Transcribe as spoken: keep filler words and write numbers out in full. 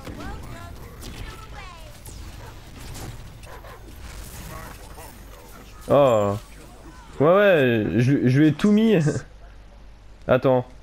Oh. Ouais, ouais, je, je lui ai tout mis. Attends.